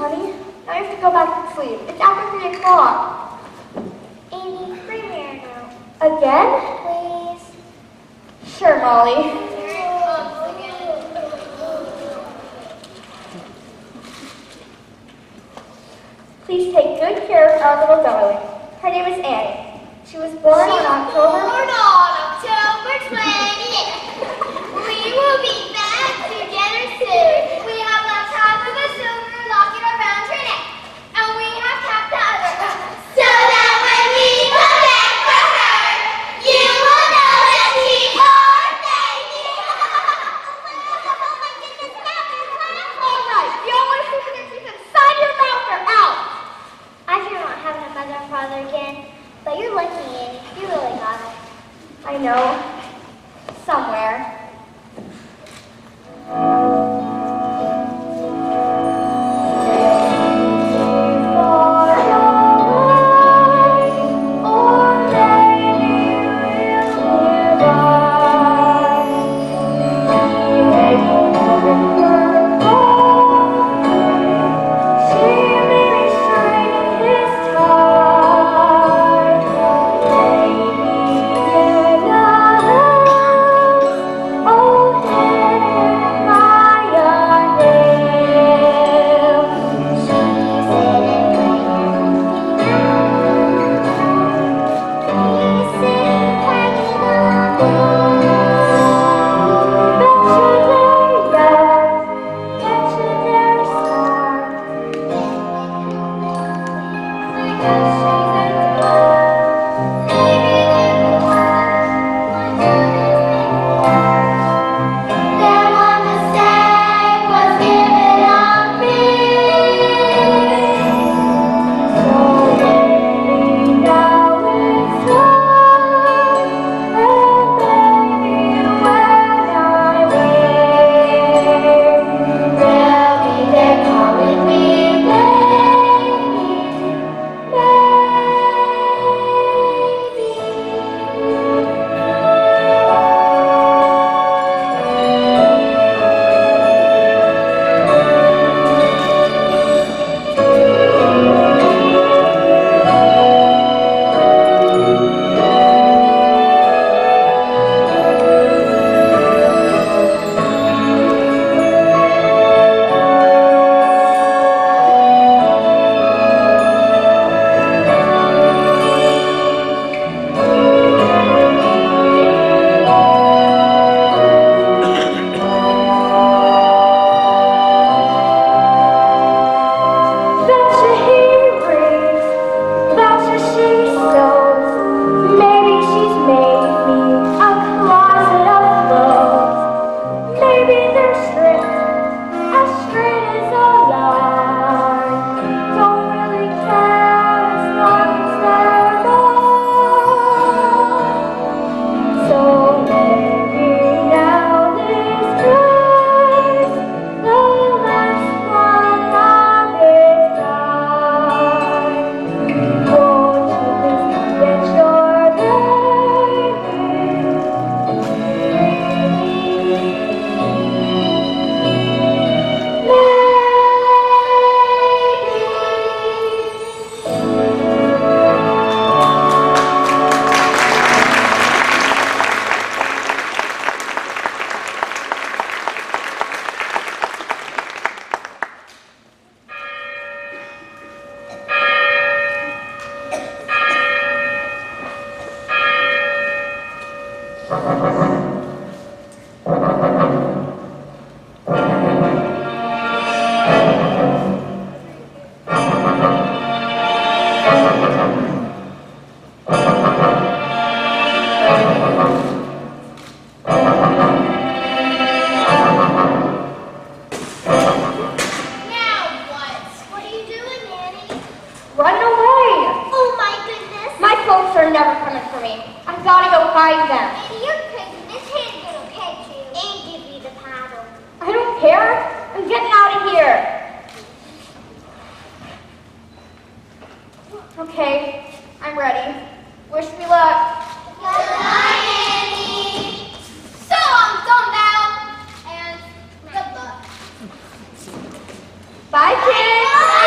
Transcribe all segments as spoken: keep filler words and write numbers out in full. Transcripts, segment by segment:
honey. Now you have to go back to sleep. It's after three o'clock. Amy, bring me a note. Again? Please. Sure, Molly. Here it comes again. Please take good care of our little darling. Her name is Annie. She was born She on was October... born on October twentieth. We will be back together soon. We have left half of a silver locket around her neck, and we have kept the other half. So that when we come back for her, you will know that we are baby. Oh my goodness, now you're laughing. All right, you don't want to sleep in your teeth inside your mouth or out. I fear not having a mother and father again, but you're lucky, Annie. You really got it. I know. Somewhere. hide them. Maybe you're crazy. Miss Hannah's gonna catch you and give you the paddle. I don't care. I'm getting out of here. Okay, I'm ready. Wish me luck. Goodbye, Annie. So I'm done now. And good luck. Bye, kids. Bye.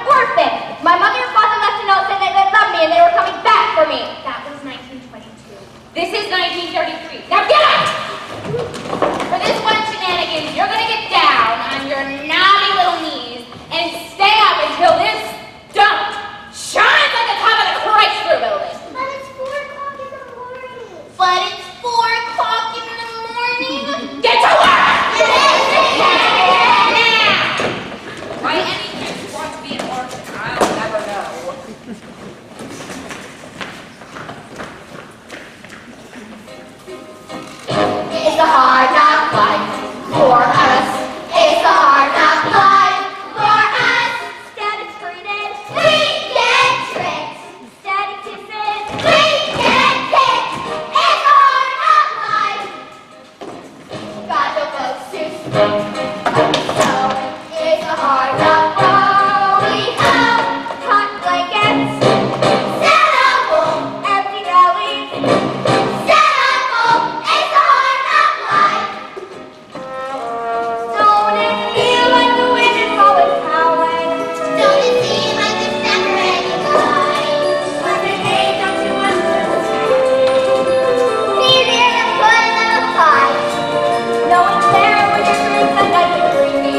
orphan. My mother and father left a note saying that they loved me and they were coming back for me. That was nineteen twenty-two. This is nineteen thirty-three. Now get up! For this one shenanigans, you're gonna get down on your naughty little knees and stay up until this dump shines like the top of the Chrysler building. But it's four o'clock in the morning. But it's four o'clock in the morning. Get to work! Now! Why any kid who wants to be an orphan, I'll never know. It's a hard knock life for us. It's a hard knock life for us. Static treated. We get tricked. Static kisses. We get kicked. It's a hard knock life. Got no folks to so it's a hard knock road we have. Hot blankets. Set up home. Empty bellies. Set up home. It's a hard knock life. Don't it feel like the wind is always howling? Don't it seem like there's never any light? When the day comes to us, Easier than putting in a fight. no one's there when your dreams are nice and dreamy.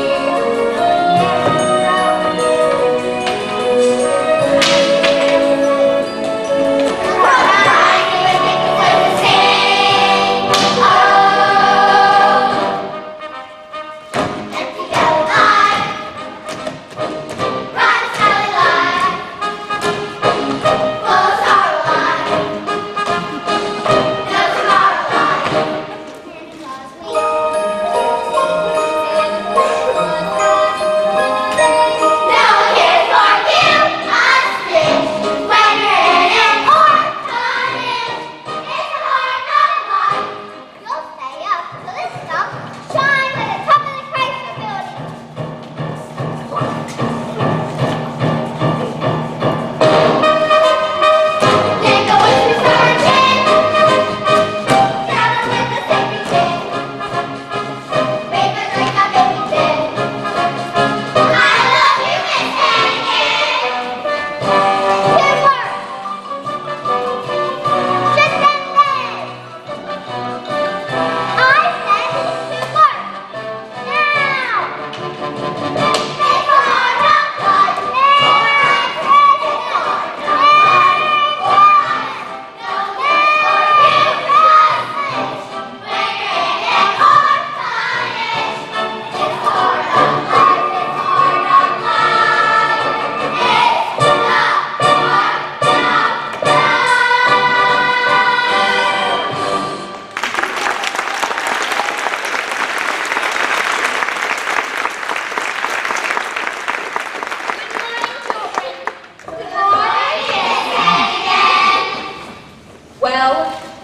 Well,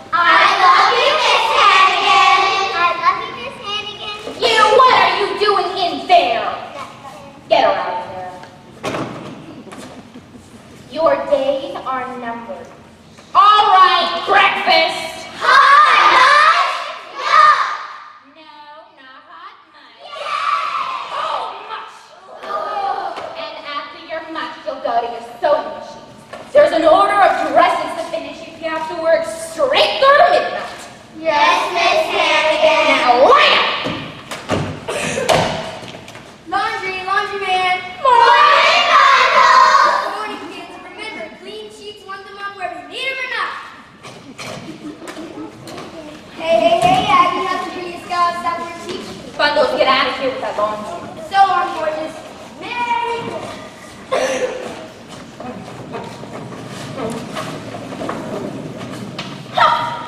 I love you, Miss Hannigan. I love you, Miss Hannigan. you, what are you doing in there? Get her out of there. Your days are numbered. All right, breakfast. Hot lunch? No. No, not hot much. Yay! Oh, much. And after your much, you'll go to your sewing machine. There's an order of dresses to finish if you have to work straight through to midnight. Yes, Miss Hannigan. Now, line up. Laundry, laundry man. Morning, Michael. Morning, kids. Remember, clean sheets want them up whether you need them or not. Hey, hey, hey, Abby, nothing for you, Scott. Stop your teach. Bundles, get out of here with that laundry. So long, gorgeous. Merry Christmas. Ha!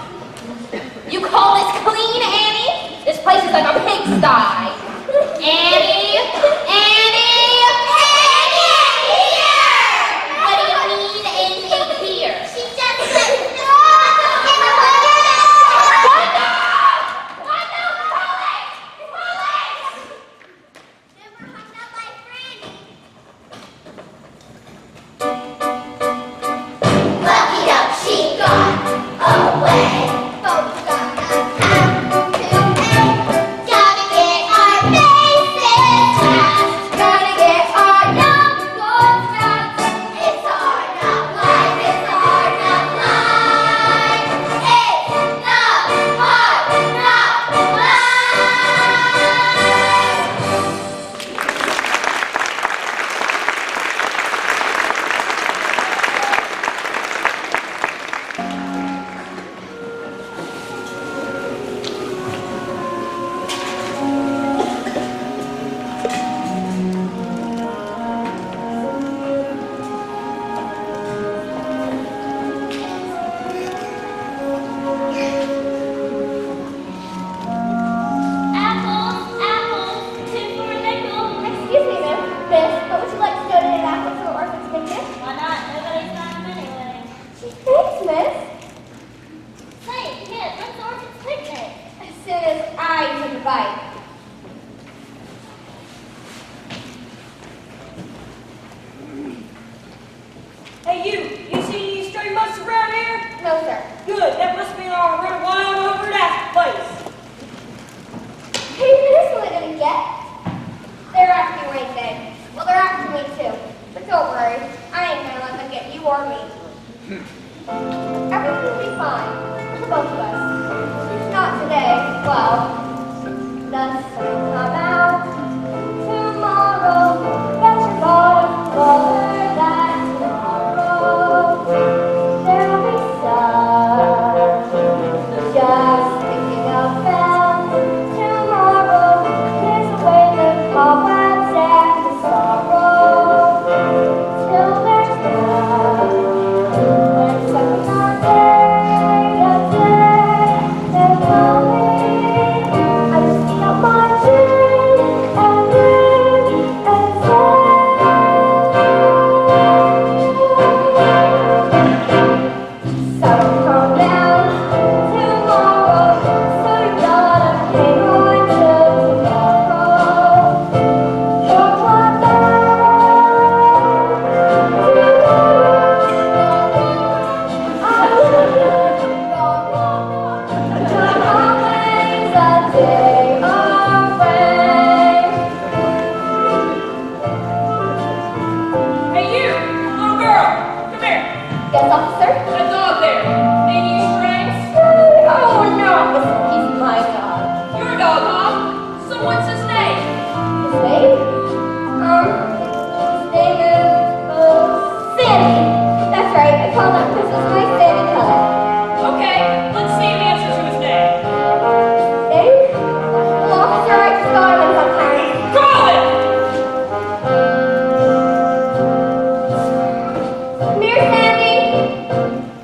Hey, you, you see any stray musts around here? No, sir. Good, that must be on run wild over at that place. Who's this one gonna get? They're after you, ain't they? Well, they're after me too. But don't worry, I ain't gonna let them get you or me. Everything will be fine for both of us. If not today, well, the sun will come out tomorrow. Bet your bottom dollar that tomorrow there'll be sun. Just thinking about tomorrow clears away the cobwebs and the sorrow till there's none. When second on day after day they're coming, I just pick up my chin and grin and say, so calm down tomorrow, so you gotta hang on till tomorrow. Don't want always a day of rain. Hey, you, little girl, come here. Yes, officer? That dog there. Any strings? Oh, no, officer, he's my dog. Your dog, huh? So what's his name? His name? Um, his name is, uh, Sandy. That's right, I call him because it's my Sandy color. Okay, let's see him answer to his name. Name? Well, officer, I just got him in sometimes. Call him! Come here, Sandy.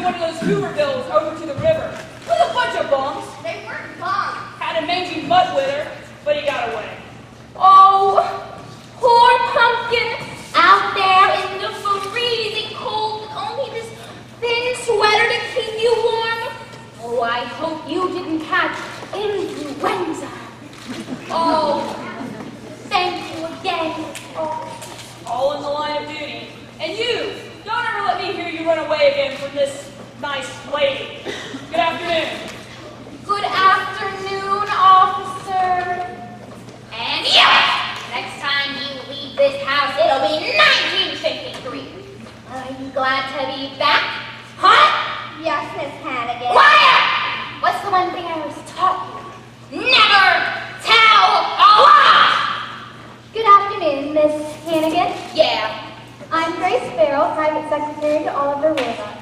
one of those Hoovervilles over to the river with a bunch of bums. They weren't bombs. Had a mangy mudwither, but he got away. Oh, poor pumpkin, out there in the freezing cold with only this thin sweater to keep you warm. Oh, I hope you didn't catch influenza. Oh, thank you again. Oh. All in the line of duty. And you, don't ever let me hear you run away again from this nice lady. Good afternoon. Good afternoon, officer. And yes, next time you leave this house, it'll be nineteen fifty-three. Are you glad to be back? Huh? Yes, Miss Hannigan. Quiet! What's the one thing I was taught you? Never tell a lie! Good afternoon, Miss Hannigan. Yeah. I'm Grace Farrell, private secretary to Oliver Warbucks.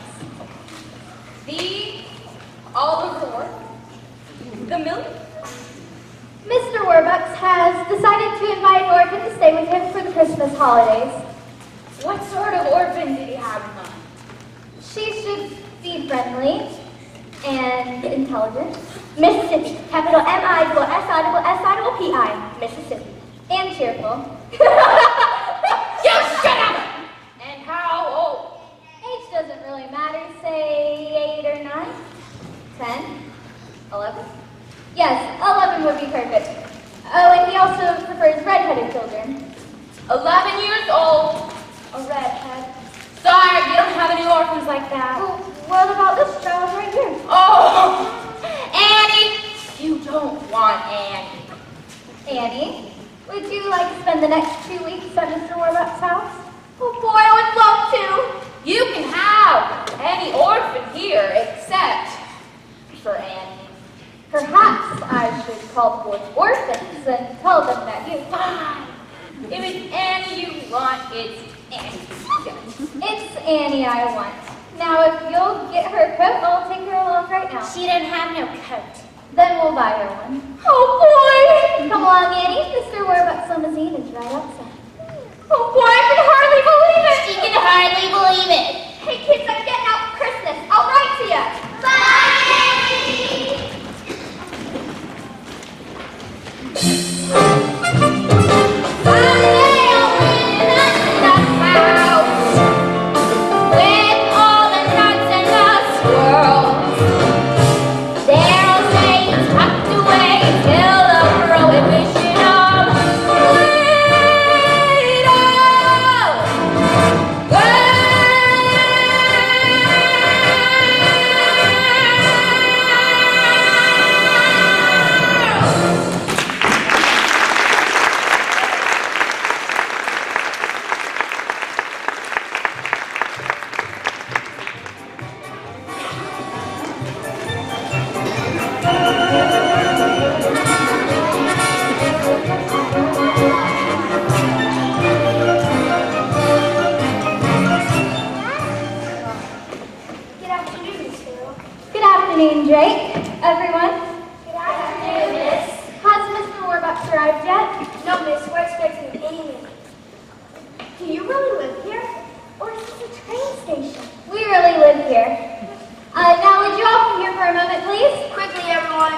The Oliver, the milk? Mister Warbucks has decided to invite an orphan to stay with him for the Christmas holidays. What sort of orphan did he have in mind? She should be friendly and intelligent. Mississippi, capital M I double S I double S I double P I, Mississippi. And cheerful. You shut up! And how old? Age doesn't really matter, say eight or nine, ten, eleven. Yes, eleven would be perfect. Oh, and he also prefers red-headed children. Eleven years old. A redhead. Sorry, you don't have any orphans like that. Well, what about this child right here? Oh, Annie, you don't want Annie. Annie, would you like to spend the next two weeks at Mister Warbucks' house? Oh boy, I would love to. You can have any orphan here except for Annie. Perhaps I should call forth orphans and tell them that you... Fine. If it's Annie you want, it's Annie. It's Annie I want. Now, if you'll get her a coat, I'll take her along right now. She doesn't have no coat. Then we'll buy her one. Oh boy! Come along, Annie. Mister Warbucks' limousine is right outside. Oh boy, I can hardly believe it! She can hardly believe it. Hey kids, I'm getting out for Christmas. I'll write to you. Bye! Someday I'll live in the house with all the nuts and the squirrels. They'll say it's tucked away till the prohibition of Good afternoon, Miss Farrell. Good afternoon, Drake. Everyone. Good afternoon, Miss. Has Mister Warbucks arrived yet? No, Miss, we're expecting Amy. Do you really live here? Or is this a train station? We really live here. Uh, now, would you all come here for a moment, please? Quickly, everyone.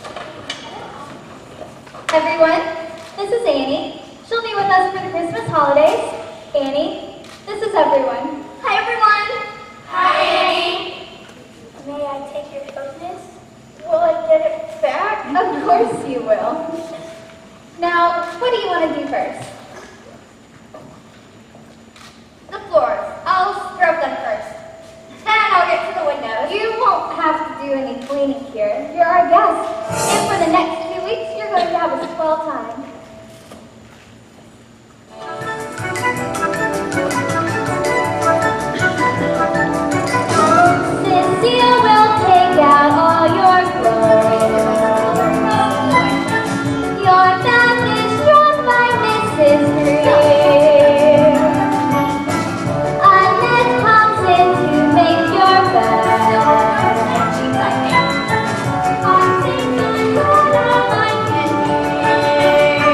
Everyone, this is Annie. She'll be with us for the Christmas holidays. Annie, this is everyone. Hi, everyone. Hi, Annie. May I take your coat, Miss? Will I get it back? Of course you will. Now, what do you want to do first? The floors. I'll scrub them first. Then I'll get to the windows. You won't have to do any cleaning here. You're our guest. And for the next few weeks, you're going to have a swell time. Cecile will take out all your clothes. Your bath is drawn by Missus Greer. Annette comes in to make your bed. I think I know all I can hear.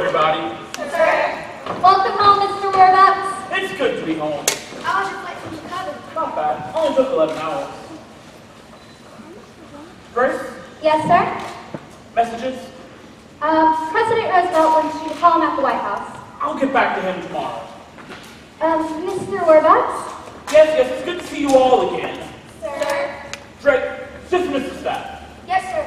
everybody. Sir, Welcome home, Mister Warbucks. It's good to be home. how was your flight from Chicago? Not bad. Only took eleven hours. Grace, Yes, sir? messages? Uh, President Roosevelt wants you to call him at the White House. I'll get back to him tomorrow. Um, Mister Warbucks? Yes, yes, it's good to see you all again. Sir. Drake, dismiss the staff. Yes, sir.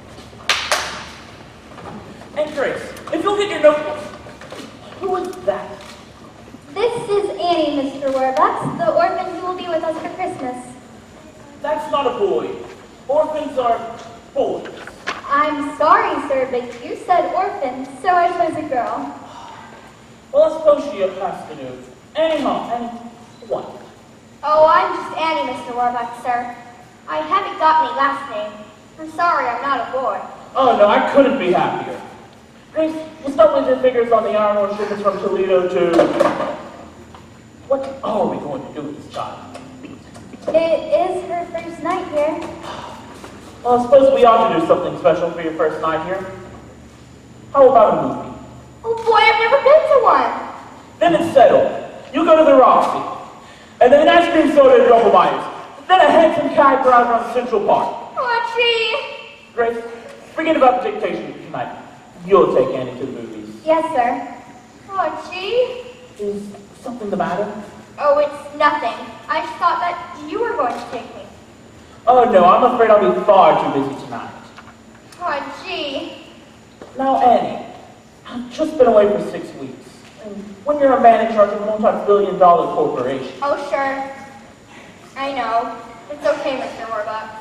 And Grace, if you'll get your notebook. Who is that? This is Annie, Mister Warbucks, the orphan who will be with us for Christmas. That's not a boy. Orphans are boys. I'm sorry, sir, but you said orphan, so I chose a girl. Well, I suppose she passed the news. Annie, huh? And what? Oh, I'm just Annie, Mister Warbucks, sir. I haven't got any last name. I'm sorry, I'm not a boy. Oh, no, I couldn't be happier. Grace, we'll start with your figures on the iron ore shipments from Toledo to... What are we going to do with this child? It is her first night here. Well, I suppose we ought to do something special for your first night here. How about a movie? Oh boy, I've never been to one. Then it's settled. You go to the Roxy. And then an ice cream soda at Double Myers. Then a handsome kite ride around Central Park. Oh, gee. Grace, forget about the dictation tonight. You'll take Annie to the movies. Yes, sir. Oh, gee. Is something the matter? Oh, it's nothing. I just thought that you were going to take me. Oh, no, I'm afraid I'll be far too busy tonight. Oh, gee. Now, Annie, I've just been away for six weeks. And when you're a man in charge of a multi-billion dollar corporation, Oh, sure. I know. It's okay, Mister Warbucks.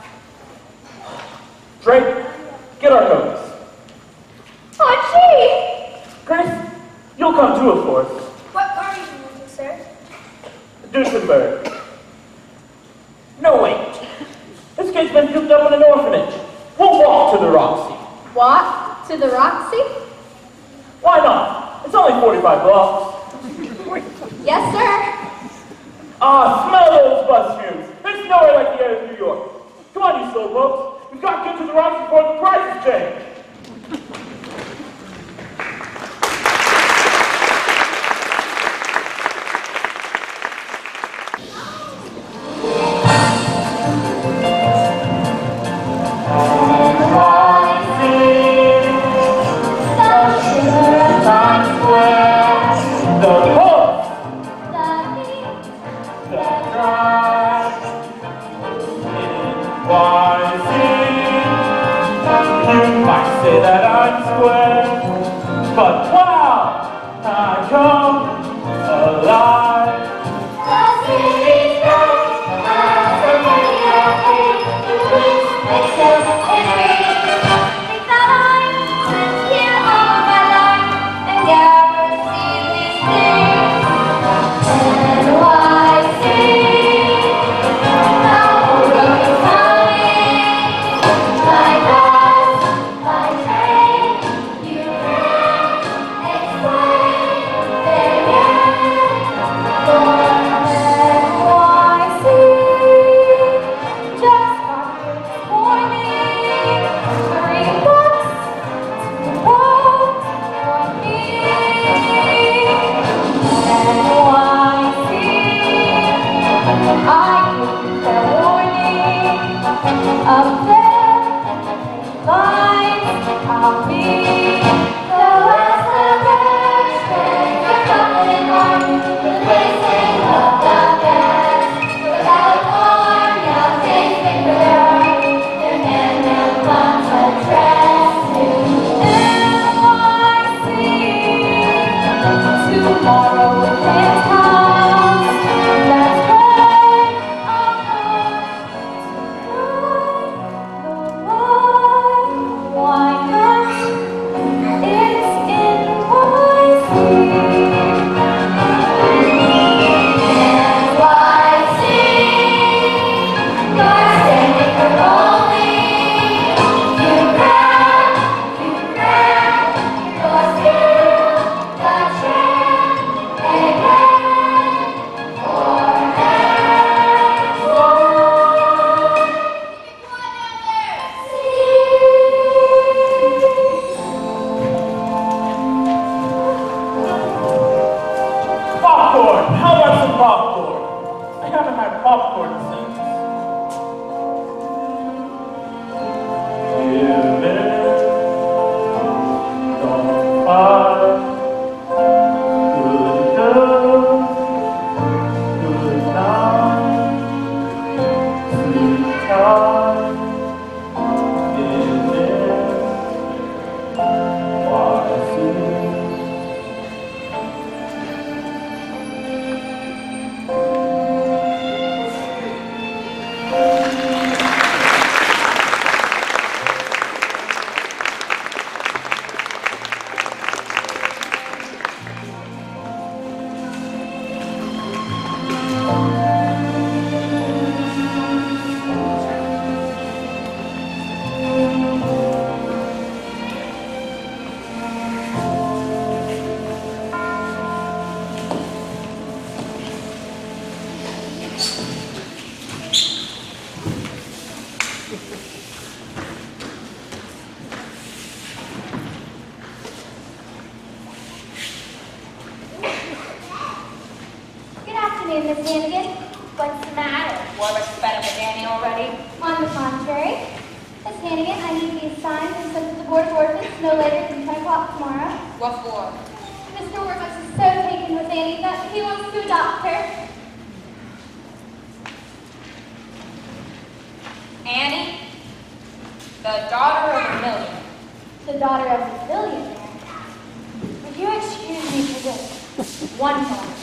Drake, get our coats. Oh, gee. Grace, you'll come too, of course. What car are you using, sir? Duesenberg. No, wait. This kid's been cooped up in an orphanage. We'll walk to the Roxy. Walk to the Roxy? Why not? It's only forty-five blocks. Yes, sir. Ah, smell those bus fumes. There's nowhere like the air of New York. Come on, you slow folks. We've got to get to the Roxy before the prices change. afternoon, Miss Hannigan. What's the matter? Warwick's fed up with Annie already? On the contrary, Miss Hannigan, I need these signed and sent to the Board of Orphans no later than ten o'clock tomorrow. What for? Mister Warbucks is so taken with Annie that he wants to adopt her. Annie, the daughter of a millionaire. The daughter of a billionaire. Would you excuse me for just one moment?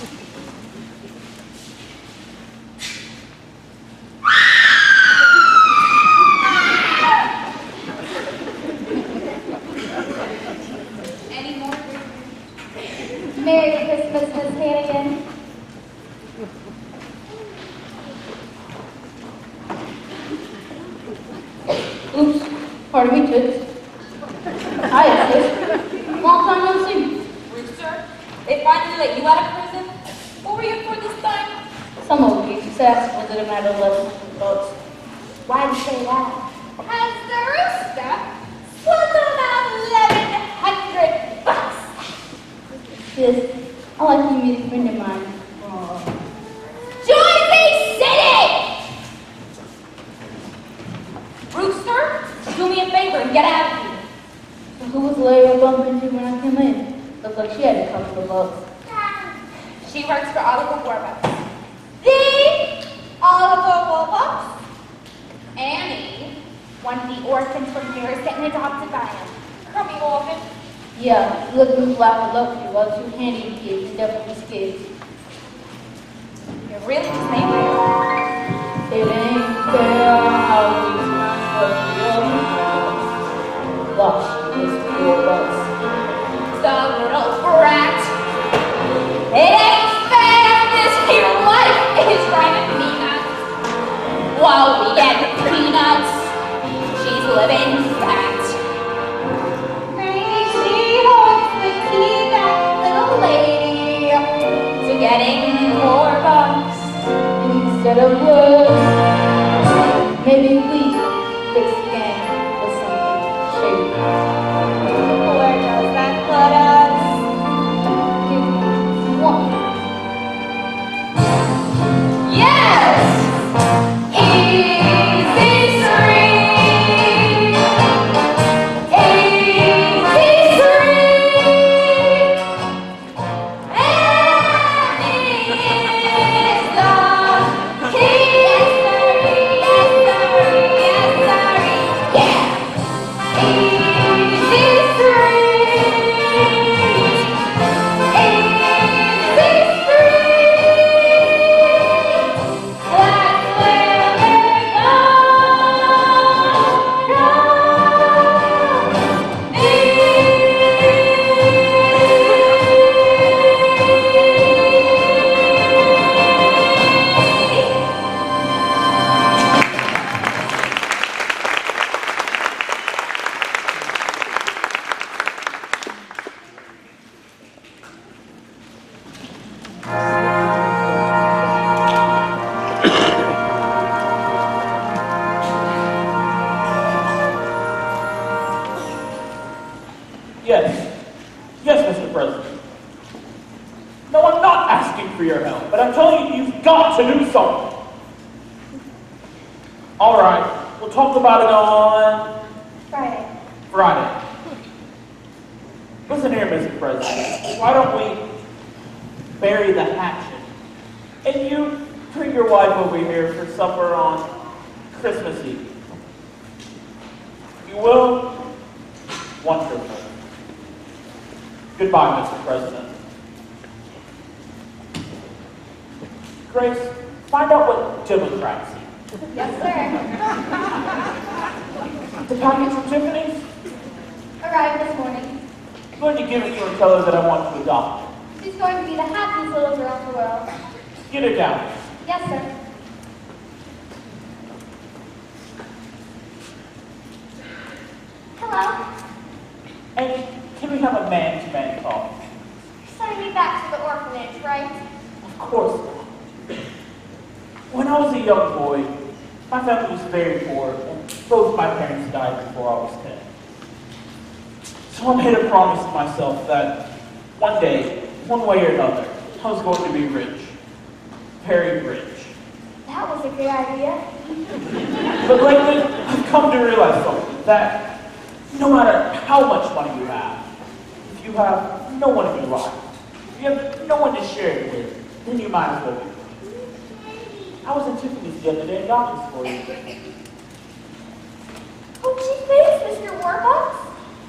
Any more? Merry Christmas, Miss Hannigan. Oops, pardon me, Toots. Hi, sis. Long time no see. Rooster, they finally let you out of prison? What were you for this time? Some old geek sass was it a matter of less thoughts. Why'd you say that? Has the rooster swindled about eleven hundred bucks? Sis, I like you meet a friend of mine. Aw. Jersey City! Rooster, do me a favor and get out of here. So who was the lady I bumped into when I came in? Looked like she had a couple of bucks. She works for Oliver Warbucks. The Oliver Warbucks? Annie, one of the orphans from here, is getting adopted by him. Crummy orphan. Yeah, look who's laughing up to you. Well, two handy kids and definitely kids. You're really just making it. It ain't fair how these must Gosh, this poor bucks. The little brat. It ain't fair, this here life is driving peanuts. While we get peanuts, she's living fat. Maybe she hopes to keep that little lady to getting more bucks. Instead of words, maybe we fix the game with something shady. Where does that put us? Give one. Yes! Easy street! Easy street! Annie is the key. Yes, sorry, yes, sorry, yes, sorry, yeah! Easy street! Easy street! That's where we're Yes. Yes, Mister President. No, I'm not asking for your help, but I'm telling you, you've got to do something. All right, we'll talk about it on Friday. Friday. Listen here, Mister President. Why don't we bury the hatchet, and you bring your wife over here for supper on Christmas Eve? You will? Wonderful. Goodbye, Mister President. Grace, find out what Democrats eat. Yes, sir. The package from Tiffany's? Arrived this morning. I'm going to give it to her and tell her that I want to adopt her. She's going to be the happiest little girl in the world. Get her down. Yes, sir. Hello. And can we have a man-to-man talk? You're sending me back to the orphanage, right? Of course not. When I was a young boy, my family was very poor, and both my parents died before I was ten. So I made a promise to myself that one day, one way or another, I was going to be rich. very rich. That was a good idea. But lately, I've come to realize something, that no matter how much money you have, if you have no one in your life, if you have no one to share it with, then you might as well be rich. I was in Tiffany's the other day and got this for you. Oh, gee, thanks, Mister Warbucks.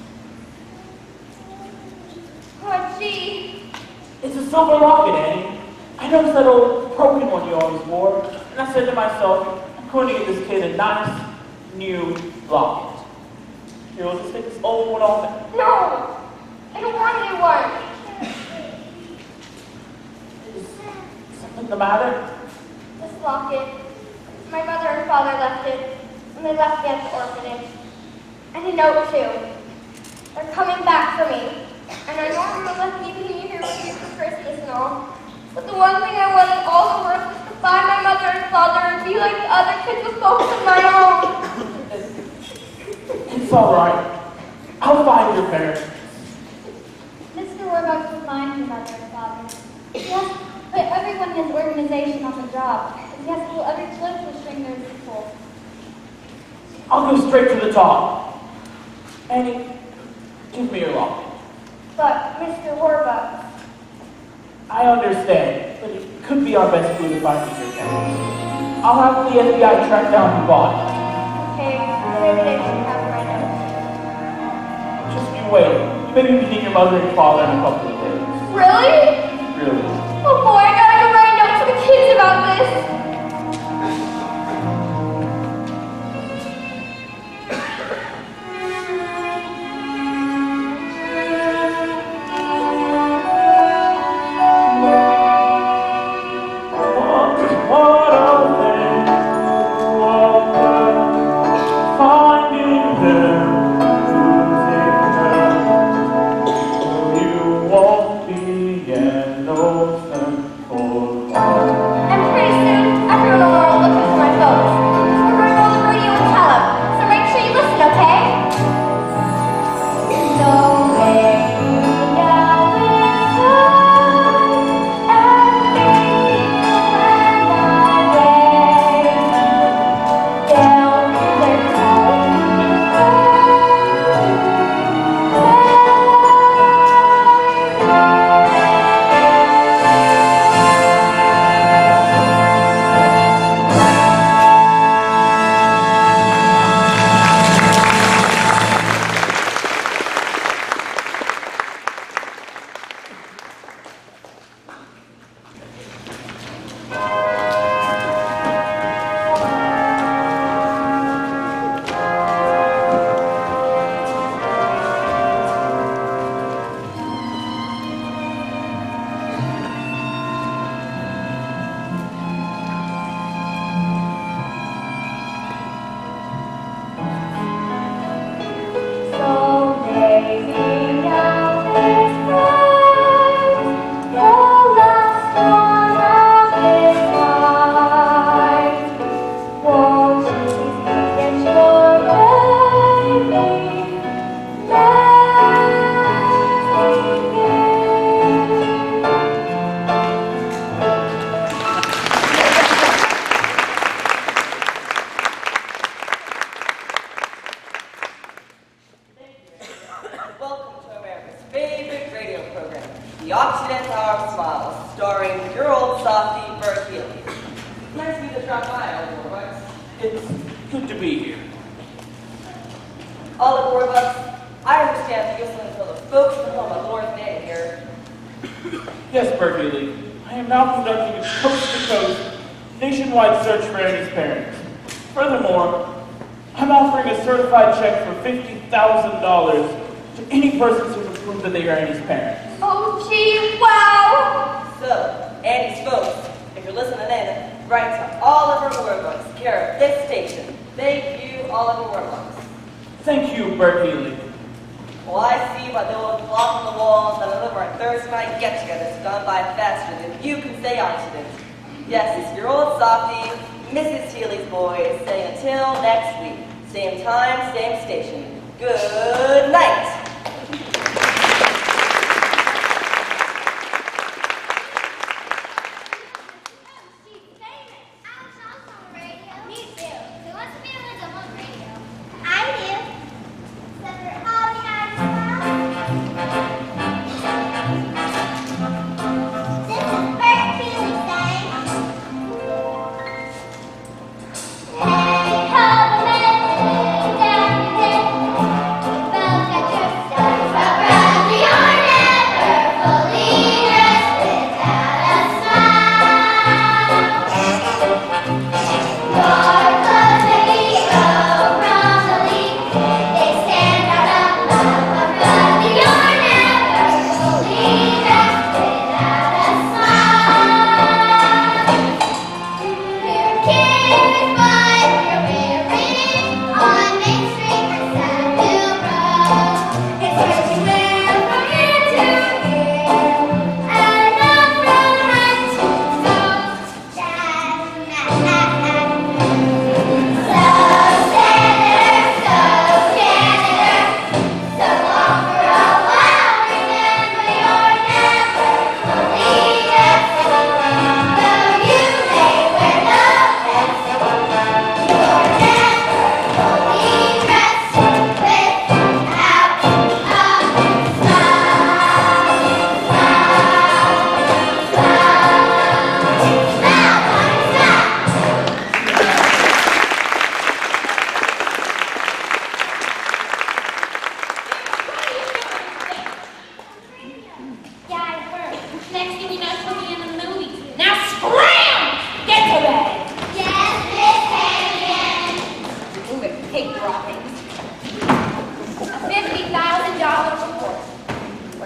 Oh, gee. It's a silver locket, Annie. I noticed that old broken one you always wore, and I said to myself, I'm going to get this kid a nice, new locket. Here, we'll just take this old one off. No, I don't want a new one. Is something the matter? This locket, my mother and father left it, and they left me at the orphanage. And a note, too. They're coming back for me. And I know I'm not keeping you here with you for Christmas and all. But the one thing I wanted all the world was to find my mother and father and be like the other kids with folks of my own. It's all right. I'll find your parents. Mister Warbucks will find your mother and father. He has to put everyone in his organization on the job. He has to pull every clip to string their people. I'll go straight to the top. Annie, give me your locket. But, Mister Warbucks, I understand, but it could be our best clue to finding your parents. I'll have the F B I track down who bought it. okay, maybe they should have it right now. Just you wait. You may be meeting your mother and father in a couple of days. Really? Really. Oh boy, I gotta go write a note to the kids about this.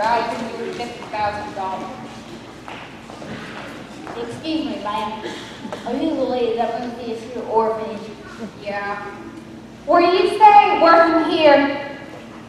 I give you fifty thousand dollars. Excuse me, ma'am. Are you the lady that runs this here orphanage? Yeah. Were you staying working here?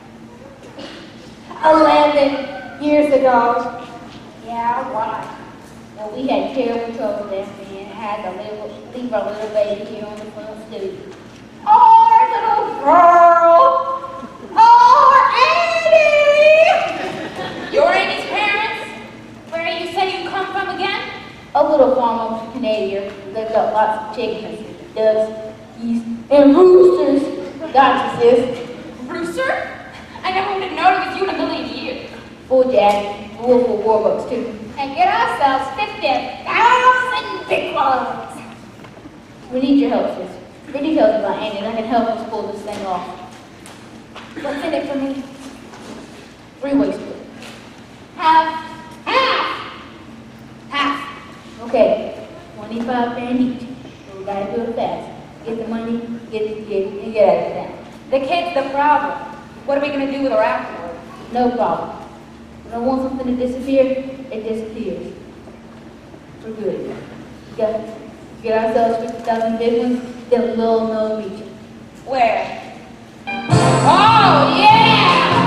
I landed years ago. Yeah, why? Well, we had terrible trouble there and had to leave, leave our little baby here on the front stoop. Oh, our little girl. Oh, Annie. You're Amy's parents? Where you said you come from again? A little farm over Canada. They've got lots of chickens, ducks, geese, and roosters. Gotcha, sis. Rooster? I never would have known it was you in a million years. Full jack, wolf for warbucks too. And get ourselves fifty thousand big ones. We need your help, sis. Pretty tells me about Annie, and I can help us pull this thing off. What's in it for me? Three-way split. Half. Half. Half. Okay. Twenty-five grand each. We gotta do it fast. Get the money, get the kid, and get out of town. The kid's the problem. What are we going to do with her afterward? No problem. When I want something to disappear, it disappears. For good. Get, get ourselves fifty thousand big ones, then little no reach. Where? Oh, yeah!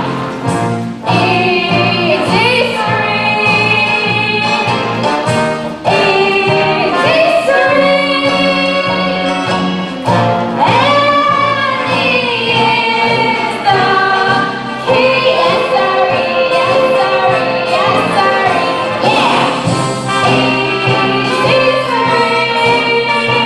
It's history! It's history! Annie is the key. Yes, sorry, yes, sorry, yes, sorry, yeah! It's history!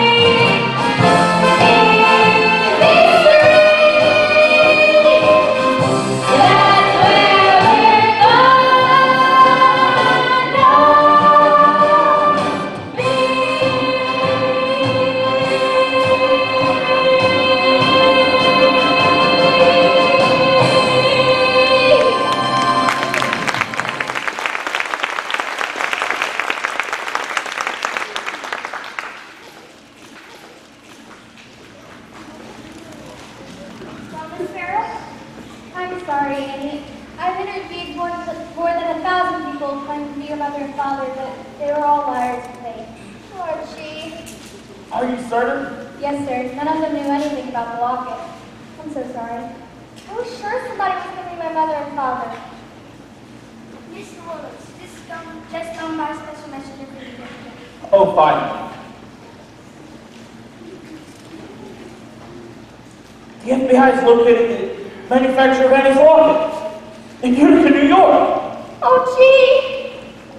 Thomas Farrell? I'm sorry, Annie. I've interviewed more, more than a thousand people claiming to be your mother and father, but they were all liars and fake. Oh, gee. Are you certain? Yes, sir. None of them knew anything about the locket. I'm so sorry. I was sure somebody was going to be my mother and father. Mister Willis, this is done, just done by special messenger for you. Oh, fine. The F B I is locating the manufacturer of Annie's locket in Utica, New York. Oh, gee.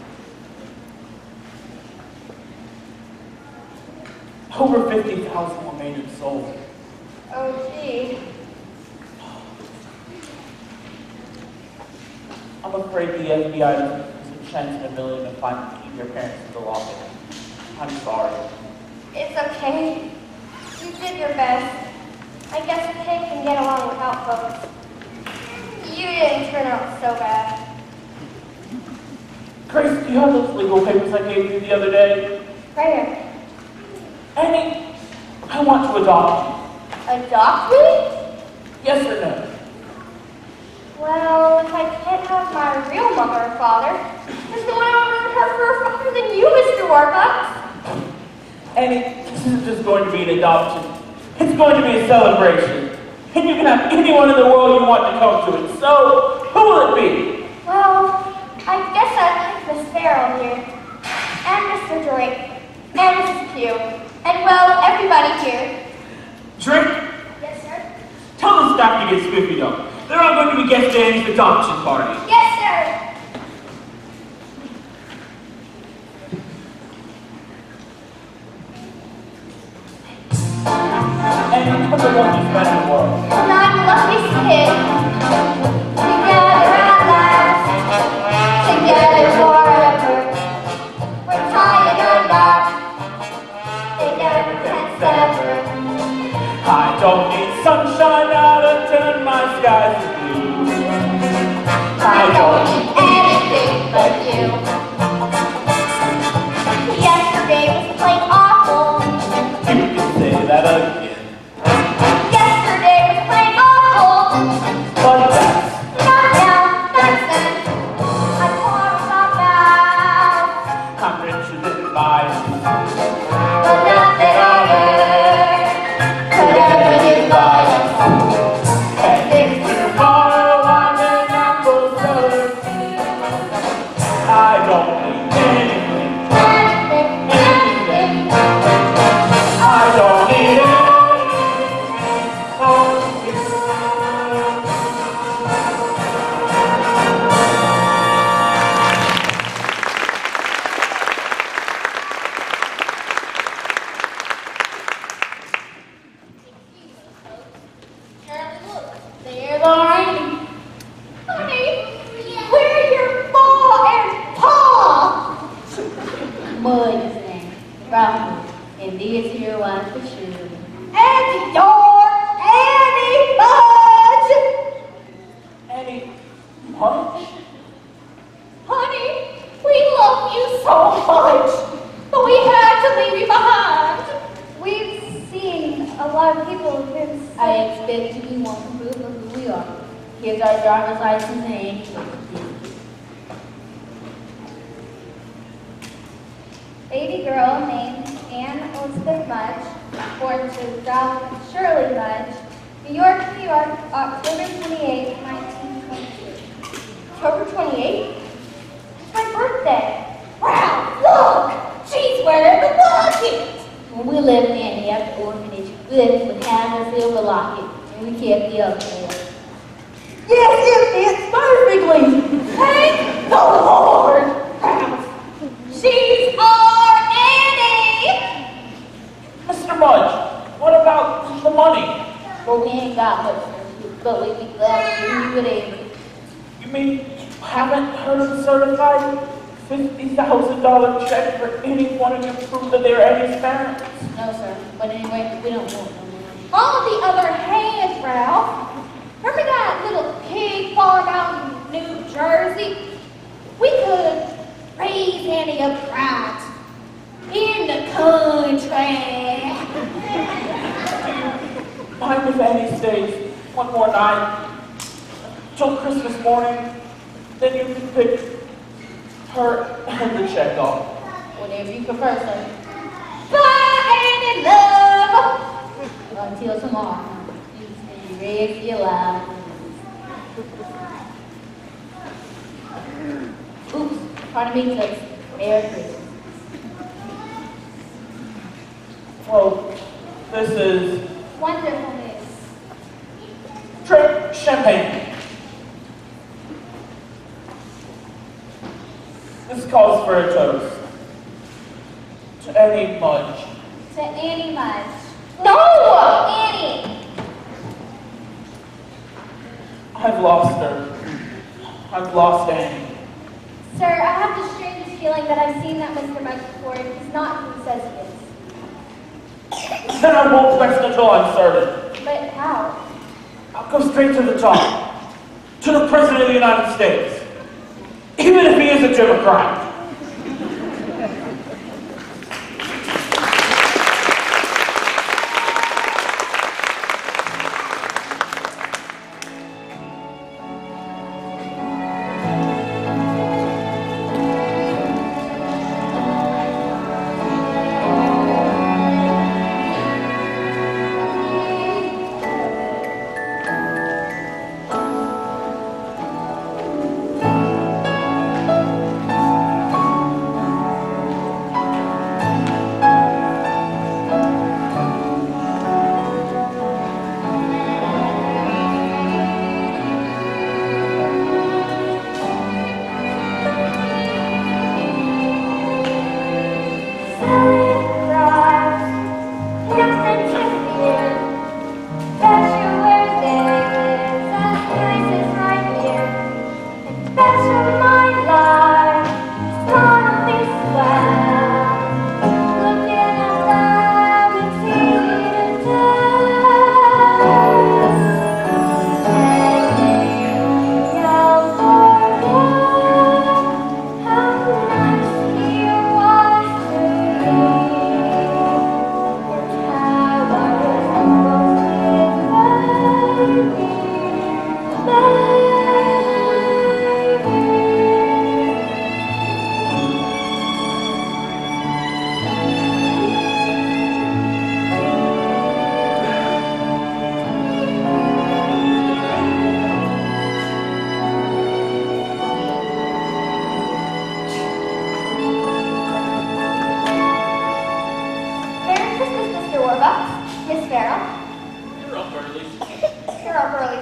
Over fifty thousand were made and sold. Oh, gee. I'm afraid the F B I is a chance in a million to find your parents in the locket. I'm sorry. It's okay. You did your best. I guess a kid can get along without folks. You didn't turn out so bad. Grace, do you have those legal papers I gave you the other day? Right here. Annie, I want to adopt Adopt me? you. Yes or no? Well, if I can't have my real mother and father, there's no one I would rather have for a father than you, Mister Warbucks. Annie, this isn't just going to be an adoption. It's going to be a celebration. And you can have anyone in the world you want to come to it. So, who will it be? Well, I guess I'd like Miss Farrell here, and Mister Drake, and Missus Pugh, and well, everybody here. Drake, Yes, sir. tell the staff to get spiffy up. They're all going to be guests at Annie's adoption party. Yes, sir. Annie, come the one you spend in the world. And I'm the luckiest kid. Together at last, together forever. We're tying our knots, they never can sever. I don't need sunshine now to turn my skies to blue. I don't need anything but you. Yesterday was plain awful. You can say that again. He is your wife for sure. And your Annie Mudge! Annie Mudge? Honey, we love you so much, but we had to leave you behind. We've seen a lot of people who I expect you to want to prove of who we are. Here's our driver's license and Annie's birth certificate. baby girl named Anne Elizabeth Mudge, born to Ralph Shirley Mudge, New York, New York, October twenty-eighth, nineteen twenty-two. October twenty-eighth? It's my birthday. Ralph, look! She's wearing the locket! When we left Annie at the orphanage, we left with half a silver locket, and we kept the other half. Yes, it fits perfectly! Thank the Lord! Ralph, she's our Annie! Mister Mudge, what about the money? Well, we ain't got much, but we'd be glad to give you whatever. You mean you haven't heard of a certified fifty thousand dollar check for anyone who can prove that they're Annie's parents? No, sir. But anyway, we don't want no money. On the other hand, Ralph, remember that little pig farm out in New Jersey? We could raise Annie up right in the country. Mind if Annie stays one more night till Christmas morning? Then you can pick her and the check off. Whatever you prefer, sir. Bye, Annie love! Until tomorrow. You stay ready alive. Oops, pardon me, folks. Merry Christmas. Well, this is Wonderful news. drink champagne. This calls for a toast to Annie Mudge. To Annie Mudge. No! Annie! I've lost her. I've lost Annie. Sir, I have the strangest feeling that I've seen that Mister Mudge before, and he's not who he says he is. Then I won't rest until I'm certain. But how? I'll go straight to the top. To the President of the United States. Even if he is a Democrat. Miss Farrell? You're up early. You're up early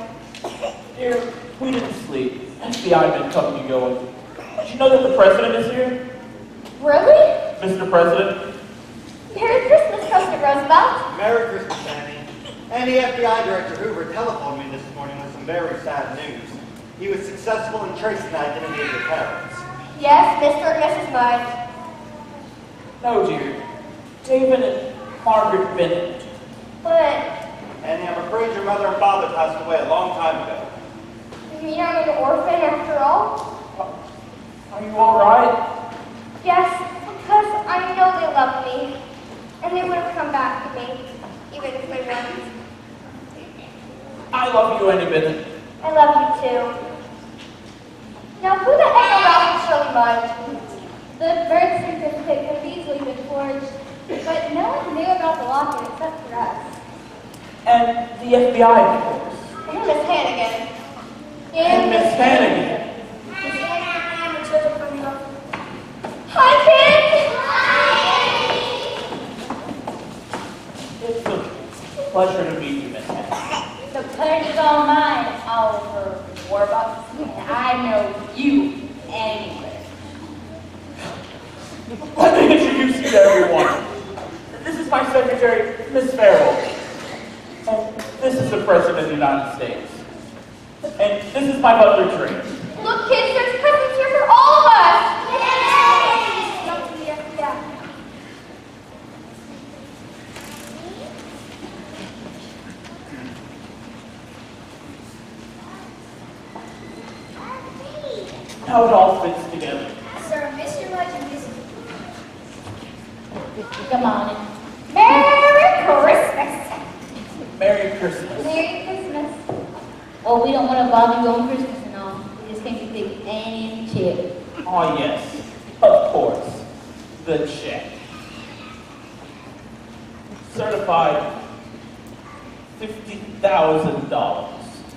too. Dear, we didn't sleep. F B I been cutting you going. Did you know that the President is here? Really? Mister President? Merry Christmas, President Roosevelt. Merry Christmas, Annie. And the F B I Director Hoover telephoned me this morning with some very sad news. He was successful in tracing the identity of your parents. Yes, Mister and Missus Mudge. No, dear. David and Margaret Bennett. But, Annie, I'm afraid your mother and father passed away a long time ago. you mean I'm an orphan after all? Are you all right? Yes, because I know they love me. And they would have come back to me, even if they weren't. I love you, Annie Bennett. I love you too. Now, who the heck are Ralph and Shirley Mudge? The birth certificate could have easily been forged, but no one knew about the locket except for us. And the F B I, of course. And Miss Hannigan. And Miss Hannigan. Miss Hannigan and the children from the office. Hi, kids! It's a pleasure to meet you, Miss Hannigan. The pleasure's all mine, Oliver Warbucks, and I know you anywhere. Let me introduce you to everyone. This is my secretary, Miss Farrell. And this is the President of the United States. And this is my butler, Tree. Look, kids, there's presents here for all of us! Yay! Not the F B I. How it all fits together. Sir, Mister Mudge and Miss Come on in. Merry Christmas! Merry Christmas. Merry Christmas. Oh, we don't want to bother you on Christmas and all. We just came to pick Annie and Chip. Oh, yes. Of course. The check. Certified fifty thousand dollars.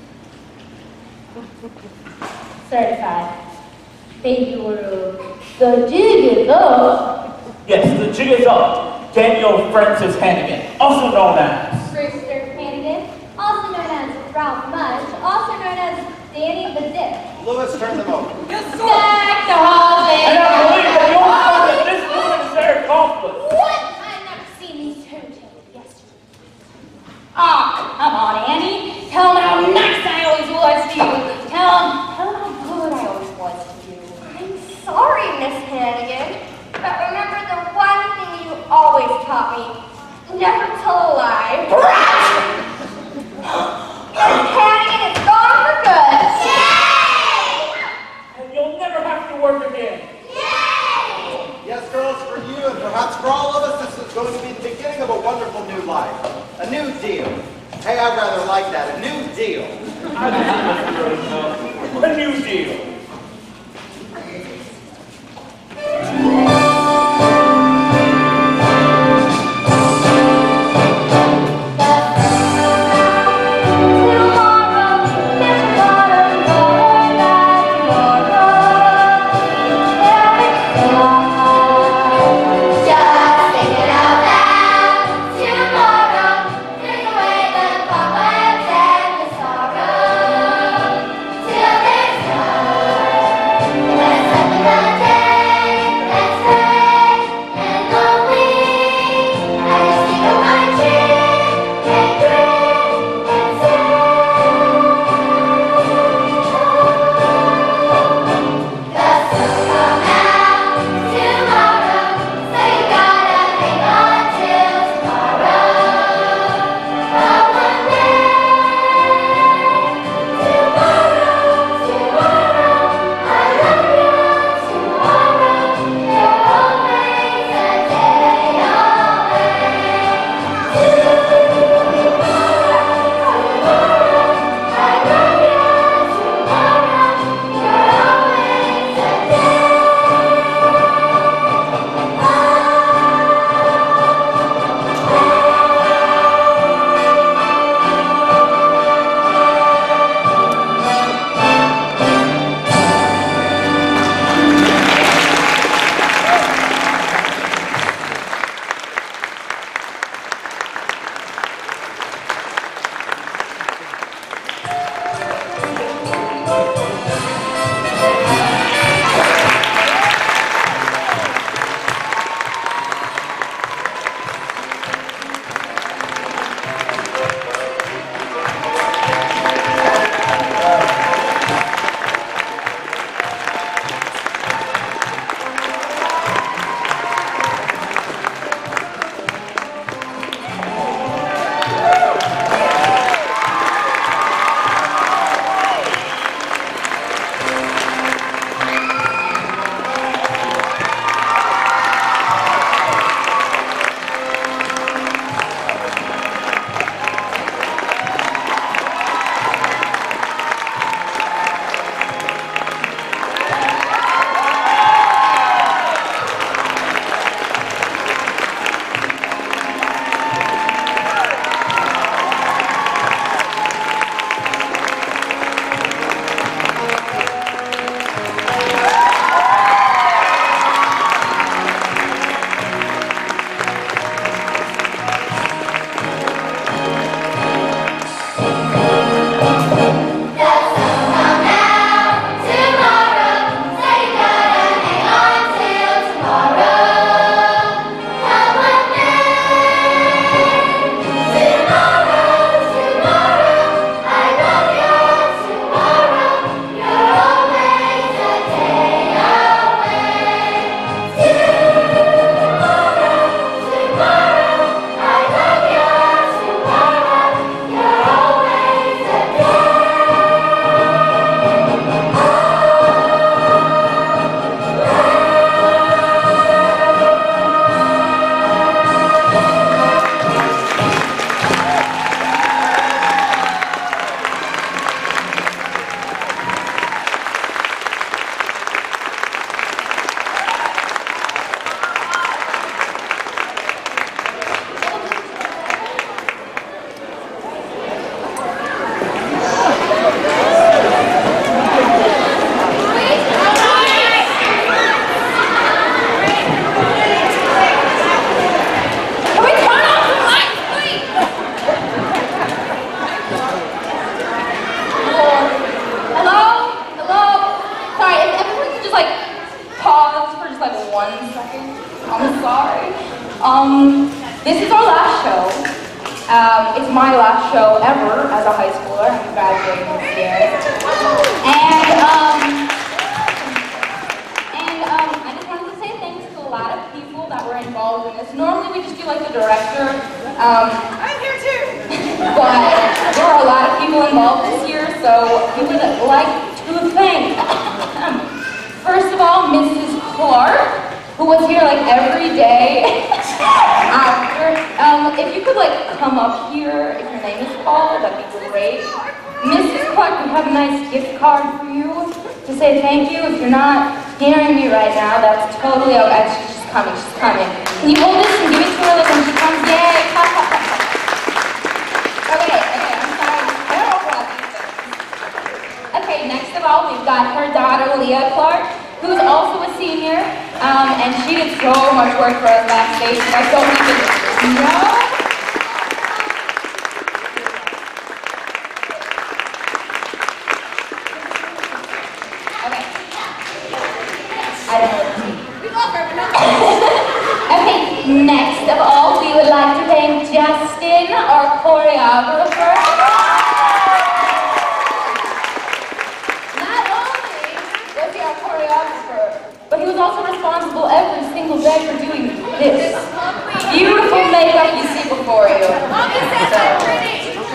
Certified. Baby order. The jig is up. Yes, the jig is up. Daniel Francis Hannigan, also known as. Brewster Hannigan, also known as Ralph Mudge, also known as Danny the Dip. Lewis, turn them over. Stack the whole thing. And I believe that you all know that this woman is their accomplice. What? I've never seen these two till yesterday. Oh, come on, Annie. Tell them how nice I always was to you. Tell them, tell them how good I always was to you. I'm sorry, Miss Hannigan, but remember the one thing you always taught me. Never tell a lie. Miss Hannigan is gone for good. And you'll never have to work again. Yes, girls, for you and perhaps for all of us, this is going to be the beginning of a wonderful new life. A new deal. Hey, I'd rather like that. A new deal. I just a new deal. Till there's no just like pause for just like one second? I'm sorry. Um, this is our last show. Um, it's my last show ever as a high schooler. I'm graduating this year. And, um, and um, I just wanted to say thanks to a lot of people that were involved in this. Normally we just do like the director. Um, I'm here too. But there are a lot of people involved this year, so we would like to thank, first of all, Missus Clark, who was here like every day after. Um, if you could like come up here, if your name is called, that'd be great. Missus Clark, we have a nice gift card for you to say thank you. If you're not hearing me right now, that's totally okay. She's just coming, she's coming. Can you hold this and give it to her like when she comes? Yay! Pop, pop, pop, pop. Okay, okay, I'm sorry, I'm terrible at these things. Okay, next of all, we've got her daughter, Leah Clark, who's also a senior, um, and she did so much work for us backstage, and I don't even know. Okay. I don't know. We love her, but not Okay, next of all, we would like to thank Justin, our choreographer. Not only was he our choreographer, but he was also responsible every single day for doing this beautiful makeup you see before you. Mommy says I'm pretty.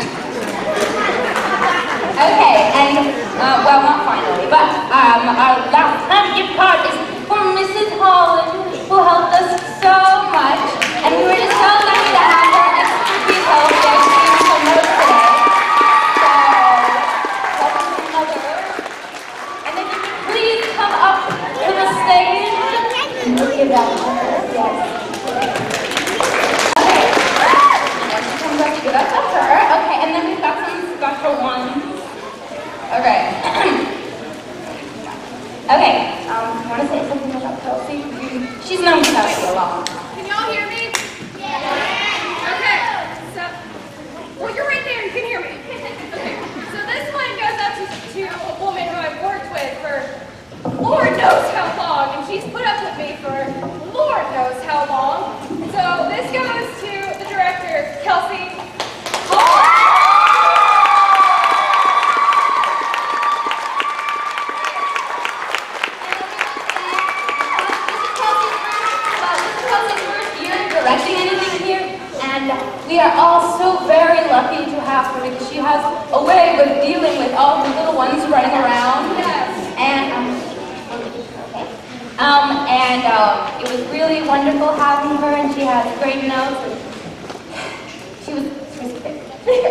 Okay, and, uh, well, not finally, but um, our last time gift card is for Missus Holland, who helped us so much, and we were just so lucky to have her expertise help us do some notes today. So, welcome to Mother. And if you could please come up to the stage. Give that to her, yes. Okay. And she comes up to give that to her. Okay, and then we've got some special ones. Okay. Okay, um, I want to say something about Kelsey. She's known Kelsey a lot. Can y'all hear me? Yeah. Okay, so, well, you're right there, you can hear me. Okay, so this one goes out to, to a woman who I've worked with for Lord knows how long, and she's put up with me for Lord knows how long. So this goes to the director, Kelsey. Directing anything here, and we are all so very lucky to have her because she has a way of dealing with all the little ones running around. And um, um and um, it was really wonderful having her, and she has great notes. She was, she was great.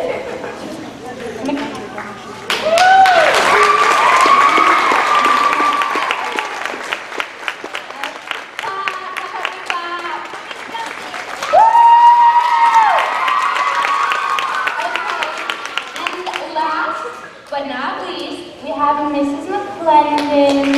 But not least, we have Missus McClendon.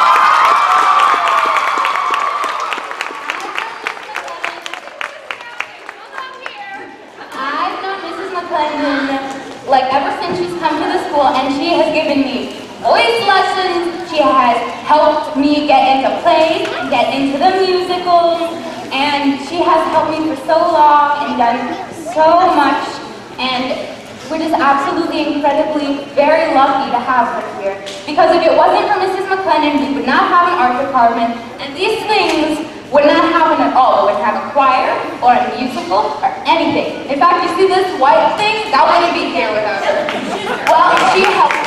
I've known Missus McClendon like ever since she's come to the school, and she has given me voice lessons. She has helped me get into plays, get into the musicals, and she has helped me for so long and done so much. And we're just absolutely, incredibly, very lucky to have her here. Because if it wasn't for Missus McClendon, we would not have an art department, and these things would not happen at all. We wouldn't have a choir, or a musical, or anything. In fact, you see this white thing? That wouldn't be here with us. Well, she helped